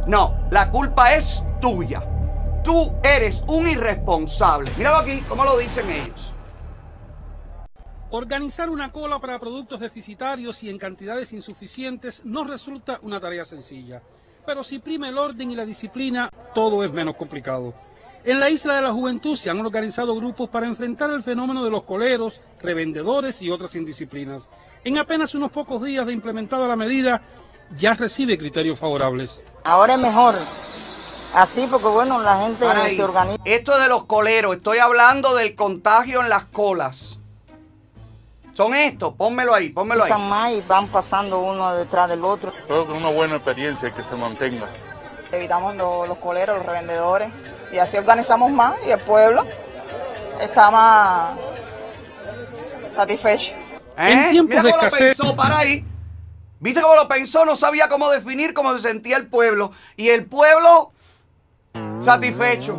No, la culpa es tuya. Tú eres un irresponsable. Míralo aquí, cómo lo dicen ellos. Organizar una cola para productos deficitarios y en cantidades insuficientes no resulta una tarea sencilla. Pero si prima el orden y la disciplina, todo es menos complicado. En la Isla de la Juventud se han organizado grupos para enfrentar el fenómeno de los coleros, revendedores y otras indisciplinas. En apenas unos pocos días de implementada la medida, ya recibe criterios favorables. Ahora es mejor, así porque bueno, la gente se organiza. Esto es de los coleros, estoy hablando del contagio en las colas. Son estos, pónmelo ahí, pónmelo ahí. Más y van pasando uno detrás del otro. Creo que es una buena experiencia que se mantenga. Evitamos los coleros, los revendedores, y así organizamos más y el pueblo está más satisfecho. En tiempos de escasez. Lo pensó, para ahí. ¿Viste cómo lo pensó? No sabía cómo definir cómo se sentía el pueblo. Y el pueblo satisfecho.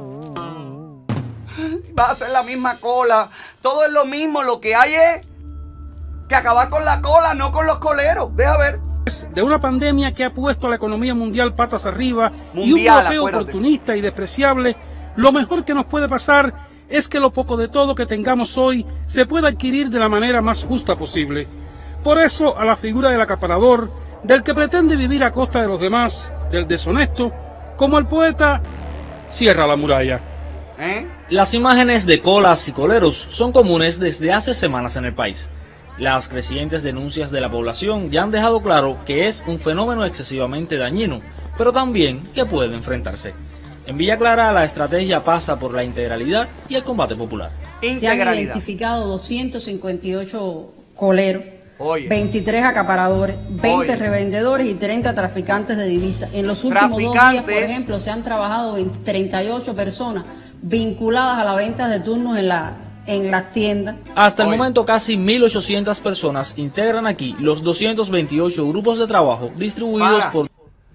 Va a hacer la misma cola. Todo es lo mismo. Lo que hay es que acabar con la cola, no con los coleros. Deja ver. De una pandemia que ha puesto a la economía mundial patas arriba y un bloqueo oportunista y despreciable, lo mejor que nos puede pasar es que lo poco de todo que tengamos hoy se pueda adquirir de la manera más justa posible. Por eso, a la figura del acaparador, del que pretende vivir a costa de los demás, del deshonesto, como el poeta, cierra la muralla. Las imágenes de colas y coleros son comunes desde hace semanas en el país. Las crecientes denuncias de la población ya han dejado claro que es un fenómeno excesivamente dañino, pero también que puede enfrentarse. En Villa Clara la estrategia pasa por la integralidad y el combate popular. Se han identificado 258 coleros, 23 acaparadores, 20 revendedores y 30 traficantes de divisas. En los últimos 2 días, por ejemplo, se han trabajado 38 personas vinculadas a la venta de turnos en las tiendas. Hasta el momento casi 1.800 personas integran aquí los 228 grupos de trabajo distribuidos por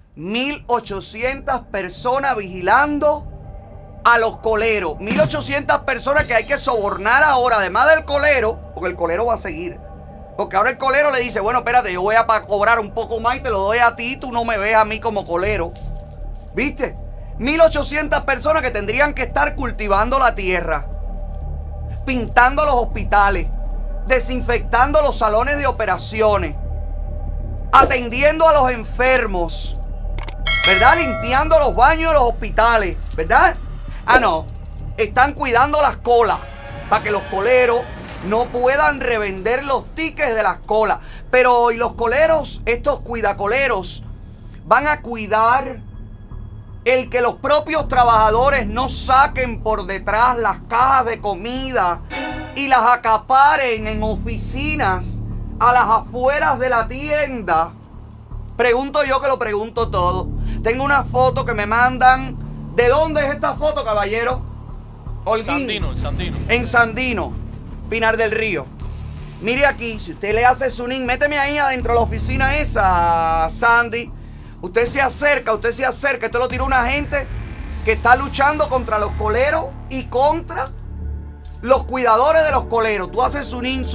1.800 personas vigilando a los coleros. 1.800 personas que hay que sobornar ahora, además del colero, porque el colero va a seguir. Porque ahora el colero le dice, bueno, espérate, yo voy a cobrar un poco más y te lo doy a ti, tú no me ves a mí como colero. ¿Viste? 1.800 personas que tendrían que estar cultivando la tierra, pintando los hospitales, desinfectando los salones de operaciones, atendiendo a los enfermos, ¿verdad? Limpiando los baños de los hospitales, ¿verdad? Ah, no, están cuidando las colas para que los coleros no puedan revender los tickets de las colas. Pero hoy los coleros, estos cuidacoleros, van a cuidar el que los propios trabajadores no saquen por detrás las cajas de comida y las acaparen en oficinas a las afueras de la tienda. Pregunto yo que lo pregunto todo. Tengo una foto que me mandan. ¿De dónde es esta foto, caballero? Holguín. Sandino, en Sandino. En Sandino, Pinar del Río. Mire aquí, si usted le hace su link, méteme ahí adentro de la oficina esa, Sandy. Usted se acerca. Esto lo tiró una gente que está luchando contra los coleros y contra los cuidadores de los coleros. Tú haces sunín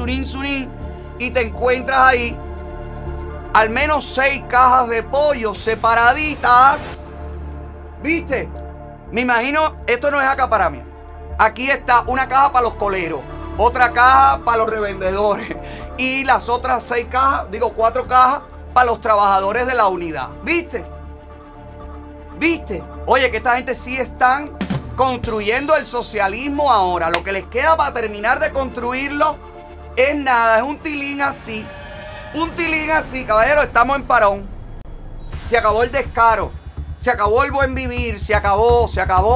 y te encuentras ahí al menos 6 cajas de pollo separaditas. ¿Viste? Me imagino, esto no es acaparamiento. Aquí está una caja para los coleros, otra caja para los revendedores y las otras 4 cajas para los trabajadores de la unidad. ¿Viste? ¿Viste? Oye, que esta gente sí están construyendo el socialismo ahora. Lo que les queda para terminar de construirlo es nada, es un tilín así. Un tilín así, caballero, estamos en parón. Se acabó el descaro. Se acabó el buen vivir. Se acabó.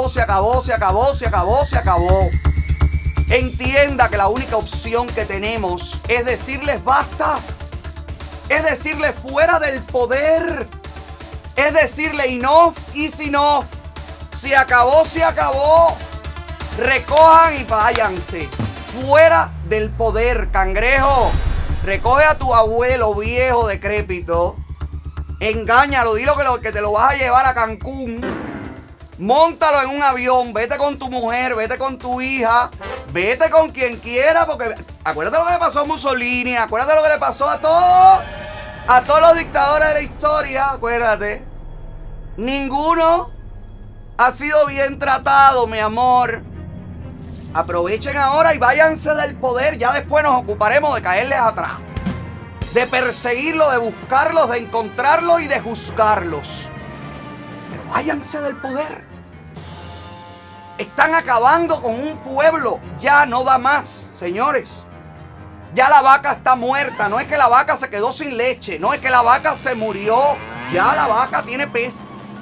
Entienda que la única opción que tenemos es decirles basta. Es decirle fuera del poder. Es decirle enough is enough. Se acabó. Recojan y váyanse. Fuera del poder, cangrejo. Recoge a tu abuelo viejo decrépito. Engáñalo, dilo que te lo vas a llevar a Cancún. Móntalo en un avión. Vete con tu mujer, vete con tu hija. Vete con quien quiera, porque acuérdate lo que le pasó a Mussolini. Acuérdate lo que le pasó a todos los dictadores de la historia. Acuérdate. Ninguno ha sido bien tratado, mi amor. Aprovechen ahora y váyanse del poder. Ya después nos ocuparemos de caerles atrás, de perseguirlos, de buscarlos, de encontrarlos y de juzgarlos. Pero váyanse del poder. Están acabando con un pueblo. Ya no da más, señores. Ya la vaca está muerta. No es que la vaca se quedó sin leche. No es que la vaca se murió. Ya la vaca tiene pez.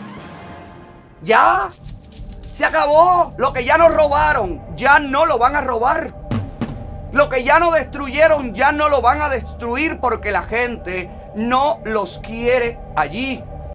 Ya se acabó. Lo que ya nos robaron, ya no lo van a robar. Lo que ya no destruyeron, ya no lo van a destruir, porque la gente no los quiere allí.